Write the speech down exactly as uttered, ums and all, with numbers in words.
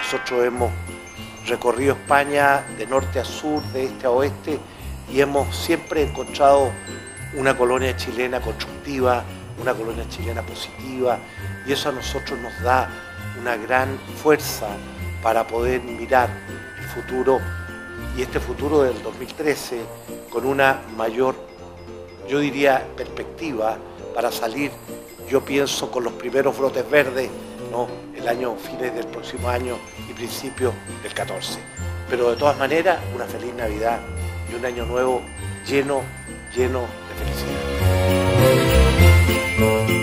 Nosotros hemos recorrido España de norte a sur, de este a oeste, y hemos siempre encontrado una colonia chilena constructiva, una colonia chilena positiva, y eso a nosotros nos da una gran fuerza para poder mirar el futuro, y este futuro del dos mil trece con una mayor, yo diría, perspectiva para salir, yo pienso, con los primeros brotes verdes, ¿no?, el año, fines del próximo año y principios del catorce. Pero de todas maneras, una feliz Navidad y un año nuevo lleno, lleno de felicidad.